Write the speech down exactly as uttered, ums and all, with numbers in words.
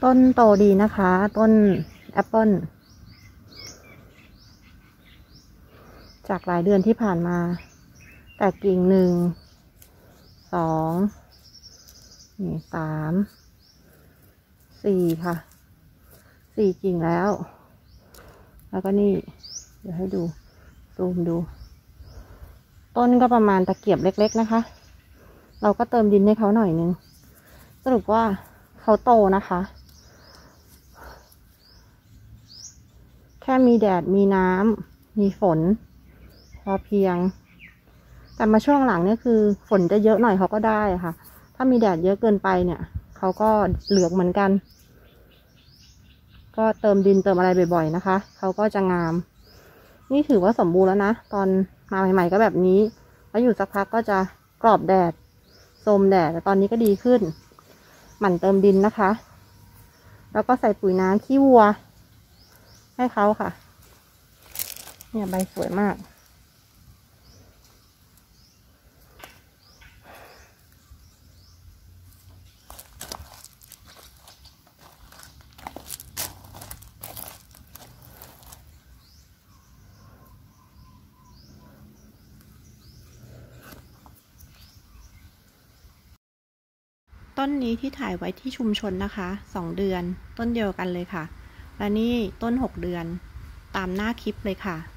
ต้นโตดีนะคะ ต้นแอปเปิลจากหลายเดือนที่ผ่านมาแต่กิ่งหนึ่งสองนี่สามสี่ค่ะสี่กิ่งแล้ว แล้วก็นี่เดี๋ยวให้ดูซูมดู ต้นก็ประมาณตะเกียบเล็กๆนะคะ เราก็เติมดินให้เขาหน่อยนึงสรุปว่าเขาโตนะคะแค่มีแดดมีน้ำมีฝนพอเพียงแต่มาช่วงหลังเนี่ยคือฝนจะเยอะหน่อยเขาก็ได้ค่ะถ้ามีแดดเยอะเกินไปเนี่ยเขาก็เหลืองเหมือนกันก็เติมดินเติมอะไรบ่อยๆนะคะเขาก็จะงามนี่ถือว่าสมบูรณ์แล้วนะตอนมาใหม่ๆก็แบบนี้แล้วอยู่สักพักก็จะกรอบแดดโทมแดดแต่ตอนนี้ก็ดีขึ้นหมั่นเติมดินนะคะแล้วก็ใส่ปุ๋ยน้ำขี้วัวให้เขาค่ะเนี่ยใบสวยมากต้นนี้ที่ถ่ายไว้ที่ชุมชนนะคะสองเดือนต้นเดียวกันเลยค่ะและนี่ต้นหกเดือนตามหน้าคลิปเลยค่ะ